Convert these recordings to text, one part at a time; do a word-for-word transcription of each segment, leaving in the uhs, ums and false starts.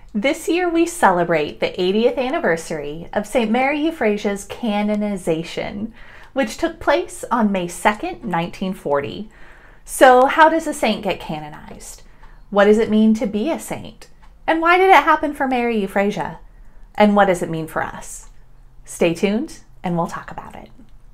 This year we celebrate the eightieth anniversary of Saint Mary Euphrasia's canonization, which took place on May second, nineteen forty. So how does a saint get canonized? What does it mean to be a saint? And why did it happen for Mary Euphrasia? And what does it mean for us? Stay tuned and we'll talk about it.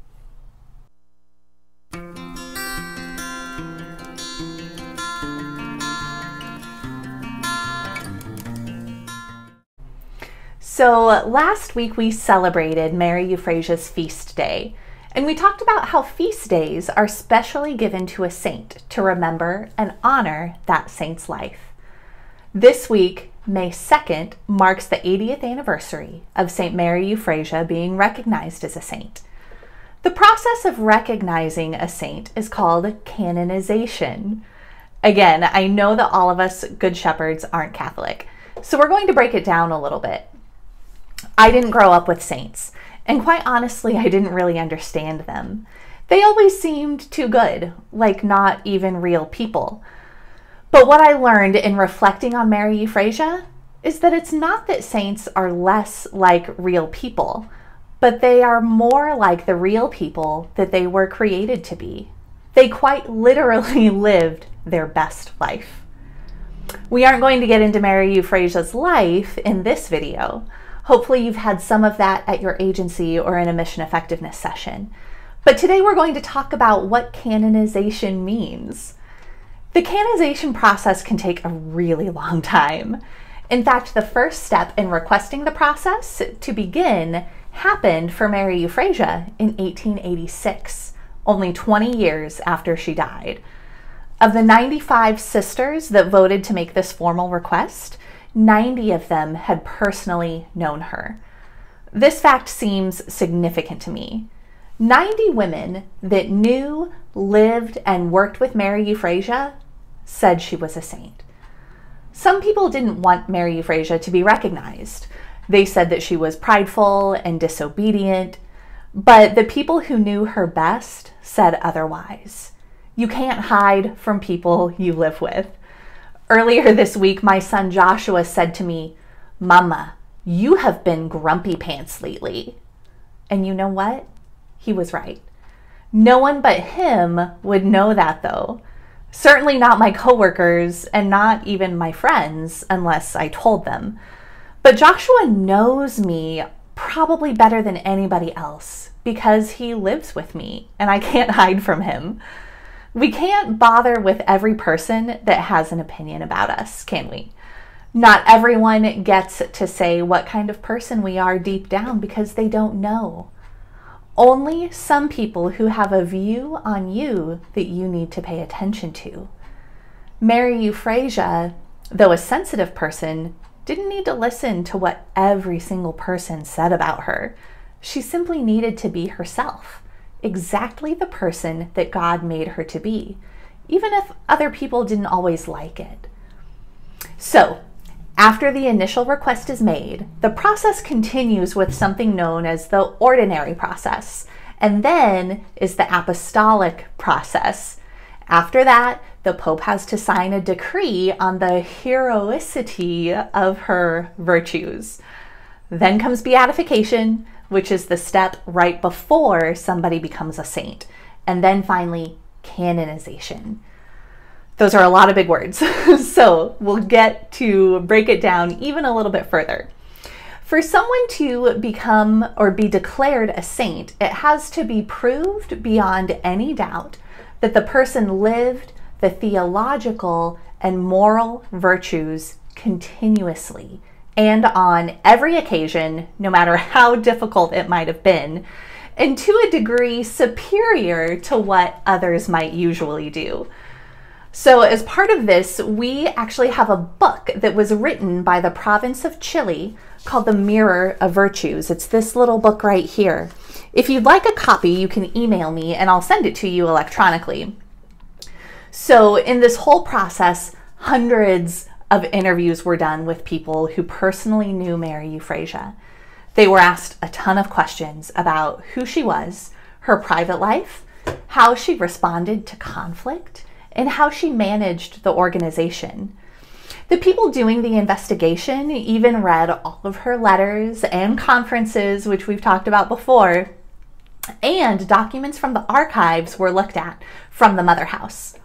So last week we celebrated Mary Euphrasia's feast day, and we talked about how feast days are specially given to a saint to remember and honor that saint's life. This week, May second, marks the eightieth anniversary of Saint Mary Euphrasia being recognized as a saint. The process of recognizing a saint is called canonization. Again, I know that all of us Good Shepherds aren't Catholic, so we're going to break it down a little bit. I didn't grow up with saints, and quite honestly, I didn't really understand them. They always seemed too good, like not even real people. But what I learned in reflecting on Mary Euphrasia is that it's not that saints are less like real people, but they are more like the real people that they were created to be. They quite literally lived their best life. We aren't going to get into Mary Euphrasia's life in this video. Hopefully you've had some of that at your agency or in a mission effectiveness session. But today we're going to talk about what canonization means. The canonization process can take a really long time. In fact, the first step in requesting the process to begin happened for Mary Euphrasia in eighteen eighty-six, only twenty years after she died. Of the ninety-five sisters that voted to make this formal request, ninety of them had personally known her. This fact seems significant to me. ninety women that knew, lived, and worked with Mary Euphrasia said she was a saint. Some people didn't want Mary Euphrasia to be recognized. They said that she was prideful and disobedient, but the people who knew her best said otherwise. You can't hide from people you live with. Earlier this week, my son Joshua said to me, "Mama, you have been grumpy pants lately." And you know what? He was right. No one but him would know that though. Certainly not my coworkers and not even my friends unless I told them. But Joshua knows me probably better than anybody else because he lives with me and I can't hide from him. We can't bother with every person that has an opinion about us, can we? Not everyone gets to say what kind of person we are deep down because they don't know. Only some people who have a view on you that you need to pay attention to. Mary Euphrasia, though a sensitive person, didn't need to listen to what every single person said about her. She simply needed to be herself. Exactly the person that God made her to be, even if other people didn't always like it. So, after the initial request is made, the process continues with something known as the ordinary process, and then is the apostolic process. After that, the Pope has to sign a decree on the heroicity of her virtues. Then comes beatification, which is the step right before somebody becomes a saint. And then finally, canonization. Those are a lot of big words. So we'll get to break it down even a little bit further. For someone to become or be declared a saint, it has to be proved beyond any doubt that the person lived the theological and moral virtues continuously and on every occasion, no matter how difficult it might have been, and to a degree superior to what others might usually do. So as part of this, we actually have a book that was written by the province of Chile called The Mirror of Virtues. It's this little book right here. If you'd like a copy, you can email me and I'll send it to you electronically. So in this whole process, hundreds of interviews were done with people who personally knew Mary Euphrasia. They were asked a ton of questions about who she was, her private life, how she responded to conflict, and how she managed the organization. The people doing the investigation even read all of her letters and conferences, which we've talked about before, and documents from the archives were looked at from the mother house.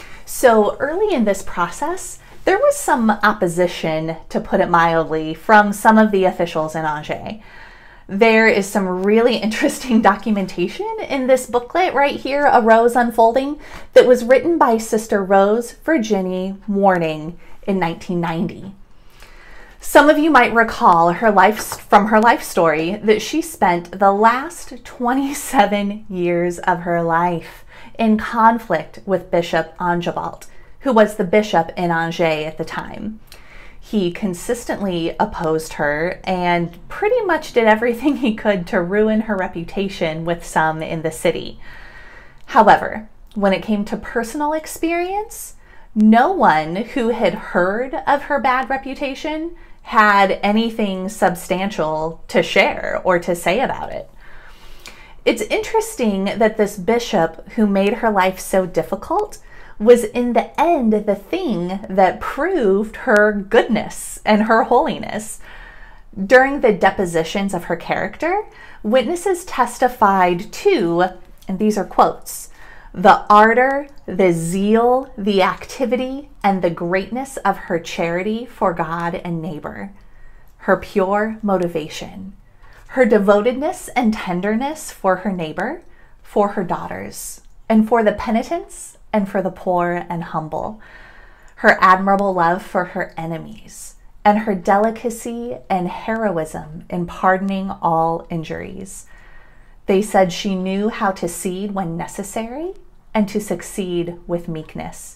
So early in this process, there was some opposition, to put it mildly, from some of the officials in Angers. There is some really interesting documentation in this booklet right here, A Rose Unfolding, that was written by Sister Rose Virginie Warning in nineteen ninety. Some of you might recall her life, from her life story, that she spent the last twenty-seven years of her life in conflict with Bishop Angevalt, who was the bishop in Angers at the time. He consistently opposed her and pretty much did everything he could to ruin her reputation with some in the city. However, when it came to personal experience, no one who had heard of her bad reputation had anything substantial to share or to say about it. It's interesting that this bishop who made her life so difficult was in the end the thing that proved her goodness and her holiness. During the depositions of her character, witnesses testified to, and these are quotes, the ardor, the zeal, the activity, and the greatness of her charity for God and neighbor, her pure motivation, her devotedness and tenderness for her neighbor, for her daughters, and for the penitents and for the poor and humble, her admirable love for her enemies, and her delicacy and heroism in pardoning all injuries. They said she knew how to cede when necessary and to succeed with meekness,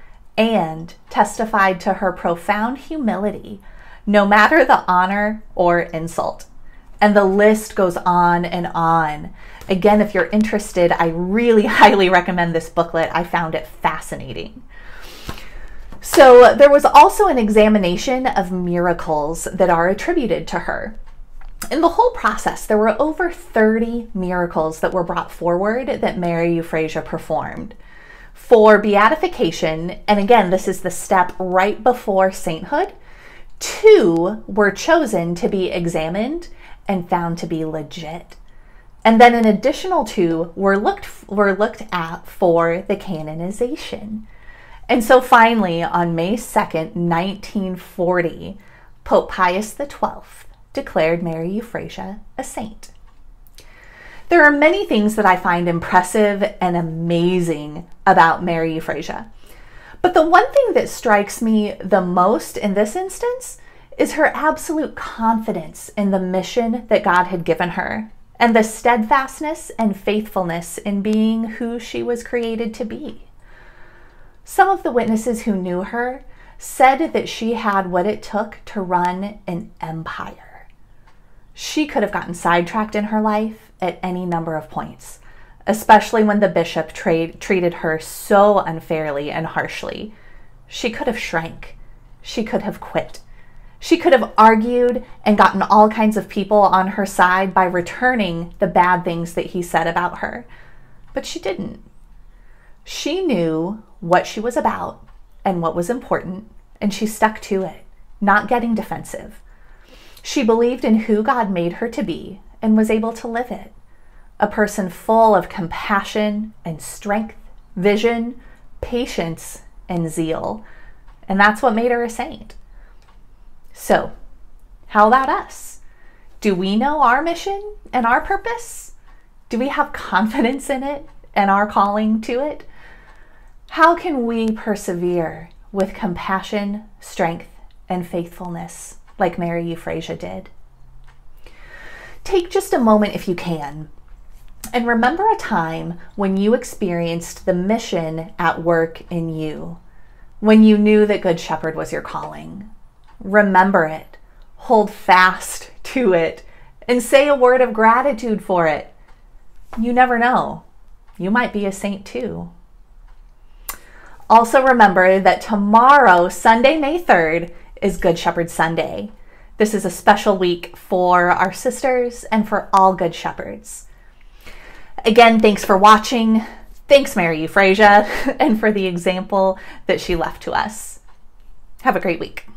and testified to her profound humility, no matter the honor or insult. And the list goes on and on. Again, if you're interested, I really highly recommend this booklet. I found it fascinating. So there was also an examination of miracles that are attributed to her. In the whole process, there were over thirty miracles that were brought forward that Mary Euphrasia performed. For beatification, and again, this is the step right before sainthood, two were chosen to be examined and found to be legit. And then an additional two were looked, were looked at for the canonization. And so finally, on May second, nineteen forty, Pope Pius the twelfth declared Mary Euphrasia a saint. There are many things that I find impressive and amazing about Mary Euphrasia. But the one thing that strikes me the most in this instance is her absolute confidence in the mission that God had given her, and the steadfastness and faithfulness in being who she was created to be. Some of the witnesses who knew her said that she had what it took to run an empire. She could have gotten sidetracked in her life at any number of points, especially when the bishop tra- treated her so unfairly and harshly. She could have shrank. She could have quit. She could have argued and gotten all kinds of people on her side by returning the bad things that he said about her. But she didn't. She knew what she was about and what was important, and she stuck to it, not getting defensive. She believed in who God made her to be and was able to live it. A person full of compassion and strength, vision, patience, and zeal. And that's what made her a saint. So, how about us? Do we know our mission and our purpose? Do we have confidence in it and our calling to it? How can we persevere with compassion, strength, and faithfulness like Mary Euphrasia did? Take just a moment if you can, and remember a time when you experienced the mission at work in you, when you knew that Good Shepherd was your calling. Remember it, hold fast to it, and say a word of gratitude for it. You never know. You might be a saint too. Also remember that tomorrow, Sunday, May third, is Good Shepherd Sunday. This is a special week for our sisters and for all Good Shepherds. Again, thanks for watching. Thanks, Mary Euphrasia, and for the example that she left to us. Have a great week.